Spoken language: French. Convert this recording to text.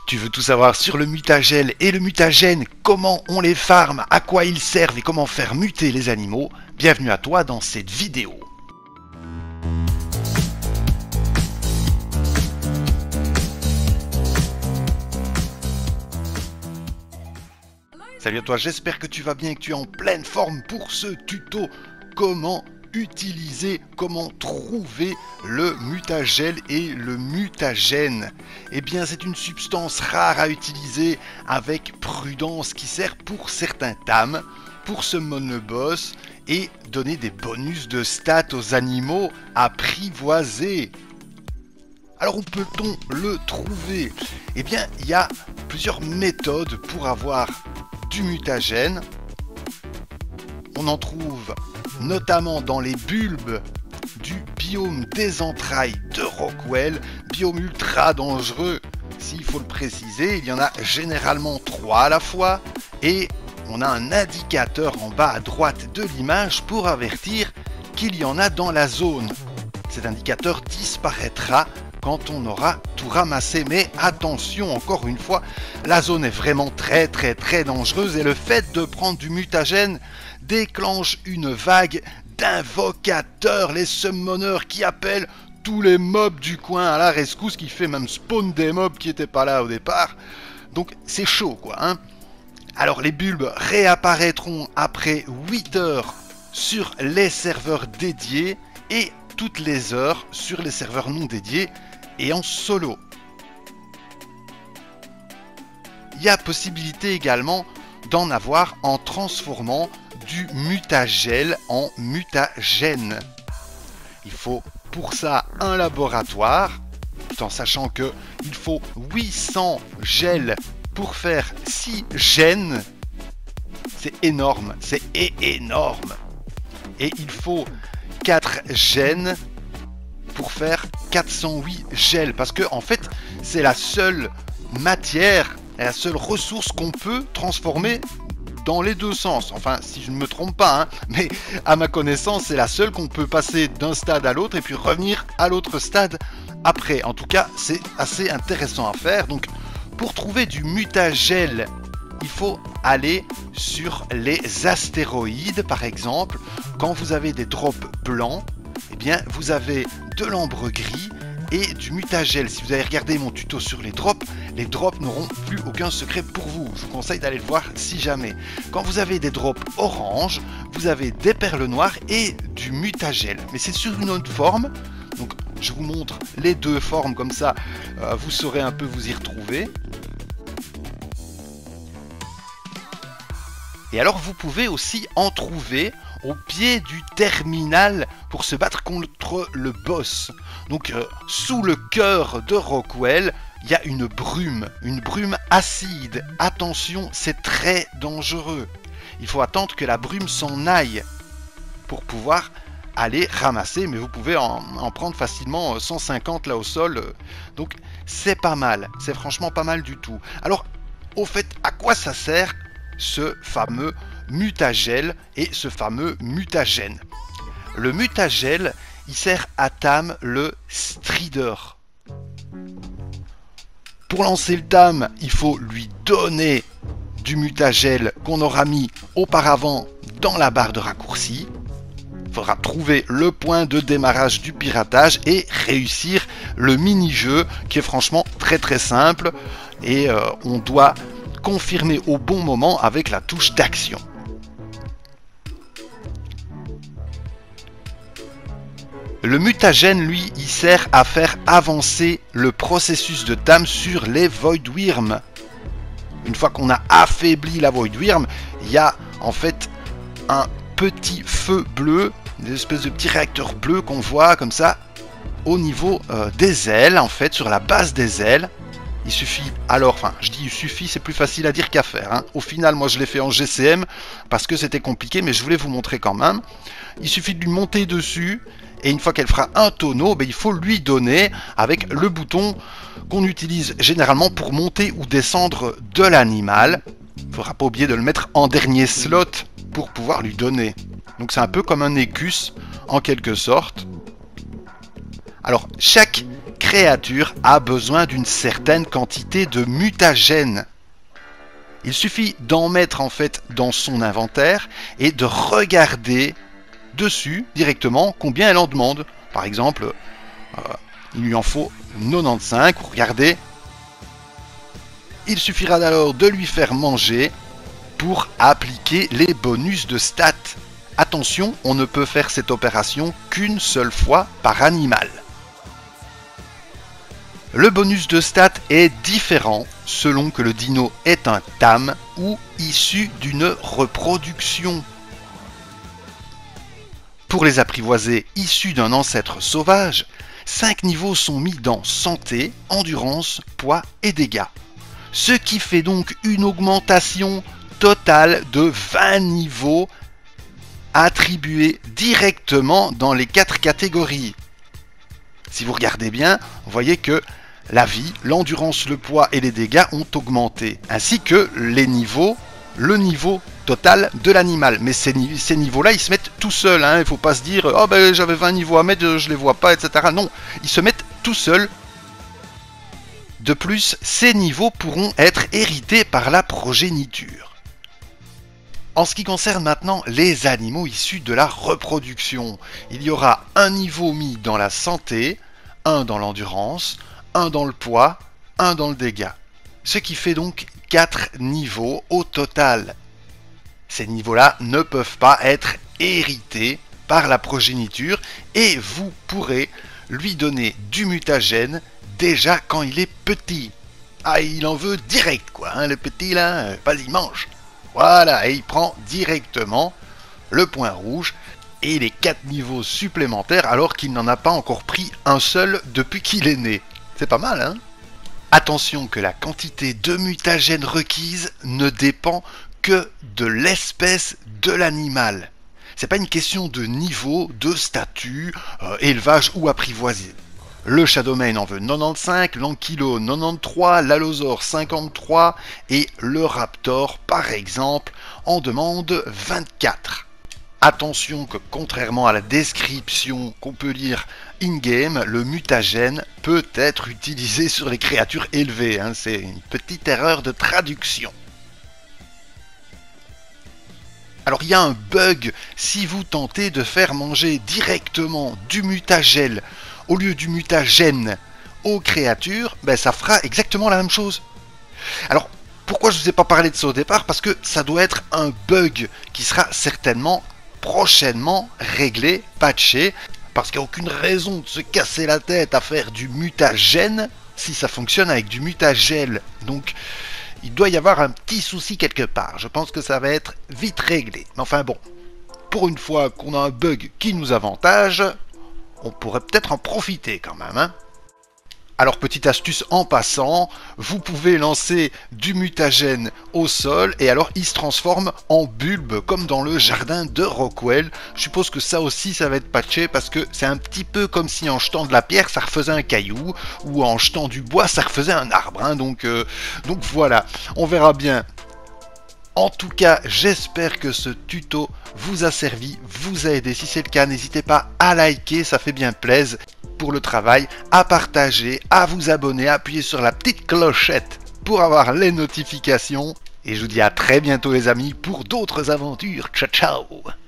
Tu veux tout savoir sur le mutagel et le mutagène, comment on les farme, à quoi ils servent et comment faire muter les animaux? Bienvenue à toi dans cette vidéo. Salut à toi, j'espère que tu vas bien et que tu es en pleine forme pour ce tuto. Comment utiliser, comment trouver le mutagel et le mutagène. Eh bien, c'est une substance rare à utiliser avec prudence qui sert pour certains TAM, pour summon le boss et donner des bonus de stats aux animaux apprivoisés. Alors où peut-on le trouver? Eh bien, il y a plusieurs méthodes pour avoir du mutagène. On en trouve notamment dans les bulbes du biome des entrailles de Rockwell, biome ultra dangereux, s'il faut le préciser. Il y en a généralement 3 à la fois et on a un indicateur en bas à droite de l'image pour avertir qu'il y en a dans la zone. Cet indicateur disparaîtra quand on aura tout ramassé, mais attention, encore une fois, la zone est vraiment très dangereuse et le fait de prendre du mutagène déclenche une vague d'invocateurs, les summoners qui appellent tous les mobs du coin à la rescousse, qui fait même spawn des mobs qui n'étaient pas là au départ. Donc c'est chaud quoi, hein. Alors les bulbes réapparaîtront après 8 heures sur les serveurs dédiés et toutes les heures sur les serveurs non dédiés et en solo. Il y a possibilité également d'en avoir en transformant du mutagel en mutagène. Il faut pour ça un laboratoire, tout en sachant que il faut 800 gels pour faire 6 gènes. C'est énorme, c'est énorme. Et il faut 4 gènes pour faire 408 gels, parce que en fait c'est la seule matière, la seule ressource qu'on peut transformer dans les deux sens. Enfin, si je ne me trompe pas, hein, mais à ma connaissance c'est la seule qu'on peut passer d'un stade à l'autre et puis revenir à l'autre stade après. En tout cas c'est assez intéressant à faire. Donc pour trouver du mutagel, il faut aller sur les astéroïdes par exemple. Quand vous avez des drops blancs, eh bien vous avez de l'ambre gris et du mutagel. Si vous avez regardé mon tuto sur les drops n'auront plus aucun secret pour vous. Je vous conseille d'aller le voir si jamais. Quand vous avez des drops orange, vous avez des perles noires et du mutagel. Mais c'est sur une autre forme. Donc je vous montre les deux formes comme ça, vous saurez un peu vous y retrouver. Et alors vous pouvez aussi en trouver au pied du terminal pour se battre contre le boss. Donc sous le cœur de Rockwell, il y a une brume acide. Attention, c'est très dangereux. Il faut attendre que la brume s'en aille pour pouvoir aller ramasser, mais vous pouvez en prendre facilement 150 là au sol. Donc c'est pas mal, c'est franchement pas mal du tout. Alors au fait, à quoi ça sert ce fameux mutagel et ce fameux mutagène? Le mutagel, il sert à TAM le strider. Pour lancer le TAM, il faut lui donner du mutagel qu'on aura mis auparavant dans la barre de raccourci. Il faudra trouver le point de démarrage du piratage et réussir le mini-jeu qui est franchement très simple et on doit confirmer au bon moment avec la touche d'action. Le mutagène, lui, il sert à faire avancer le processus de TAM sur les Voidwyrms. Une fois qu'on a affaibli la Voidwyrm, il y a en fait un petit feu bleu, des espèces de petits réacteurs bleus qu'on voit comme ça au niveau des ailes, en fait, sur la base des ailes. Il suffit, alors, enfin, je dis il suffit, c'est plus facile à dire qu'à faire, hein. Au final, moi, je l'ai fait en GCM parce que c'était compliqué, mais je voulais vous montrer quand même. Il suffit de lui monter dessus, et une fois qu'elle fera un tonneau, ben, il faut lui donner avec le bouton qu'on utilise généralement pour monter ou descendre de l'animal. Il ne faudra pas oublier de le mettre en dernier slot pour pouvoir lui donner. Donc c'est un peu comme un écus, en quelque sorte. Alors, chaque créature a besoin d'une certaine quantité de mutagènes. Il suffit d'en mettre en fait dans son inventaire et de regarder dessus directement combien elle en demande. Par exemple, il lui en faut 95, regardez. Il suffira alors de lui faire manger pour appliquer les bonus de stats. Attention, on ne peut faire cette opération qu'une seule fois par animal. Le bonus de stats est différent selon que le dino est un tam ou issu d'une reproduction. Pour les apprivoisés issus d'un ancêtre sauvage, 5 niveaux sont mis dans santé, endurance, poids et dégâts. Ce qui fait donc une augmentation totale de 20 niveaux attribués directement dans les 4 catégories. Si vous regardez bien, vous voyez que la vie, l'endurance, le poids et les dégâts ont augmenté, ainsi que les niveaux, le niveau total de l'animal. Mais ces niveaux-là, ils se mettent tout seuls. Il ne faut pas se dire « Oh ben j'avais 20 niveaux à mettre, je ne les vois pas, etc. » Non, ils se mettent tout seuls. De plus, ces niveaux pourront être hérités par la progéniture. En ce qui concerne maintenant les animaux issus de la reproduction, il y aura un niveau mis dans la santé, un dans l'endurance, un dans le poids, un dans le dégât. Ce qui fait donc 4 niveaux au total. Ces niveaux-là ne peuvent pas être hérités par la progéniture et vous pourrez lui donner du mutagène déjà quand il est petit. Ah, il en veut direct quoi, le petit là, vas-y mange. Voilà, et il prend directement le point rouge et les 4 niveaux supplémentaires alors qu'il n'en a pas encore pris un seul depuis qu'il est né. C'est pas mal, hein? Attention que la quantité de mutagènes requise ne dépend que de l'espèce de l'animal. C'est pas une question de niveau, de statut, élevage ou apprivoisé. Le Shadowmane en veut 95, l'Ankylo 93, l'Allosaure 53 et le Raptor par exemple en demande 24. Attention que contrairement à la description qu'on peut lire in-game, le mutagène peut être utilisé sur les créatures élevées. C'est une petite erreur de traduction. Alors il y a un bug si vous tentez de faire manger directement du mutagel au lieu du mutagène aux créatures, ça fera exactement la même chose. Alors pourquoi je ne vous ai pas parlé de ça au départ? Parce que ça doit être un bug qui sera certainement prochainement réglé, patché, parce qu'il n'y a aucune raison de se casser la tête à faire du mutagène si ça fonctionne avec du mutagel. Donc il doit y avoir un petit souci quelque part. Je pense que ça va être vite réglé. Mais enfin bon, pour une fois qu'on a un bug qui nous avantage, on pourrait peut-être en profiter quand même, hein. Alors petite astuce en passant, vous pouvez lancer du mutagène au sol et alors il se transforme en bulbe comme dans le jardin de Rockwell. Je suppose que ça aussi ça va être patché parce que c'est un petit peu comme si en jetant de la pierre ça refaisait un caillou ou en jetant du bois ça refaisait un arbre, hein. Donc voilà, on verra bien. En tout cas, j'espère que ce tuto vous a servi, vous a aidé. Si c'est le cas, n'hésitez pas à liker, ça fait bien plaisir pour le travail, à partager, à vous abonner, à appuyer sur la petite clochette pour avoir les notifications. Et je vous dis à très bientôt les amis pour d'autres aventures. Ciao ciao!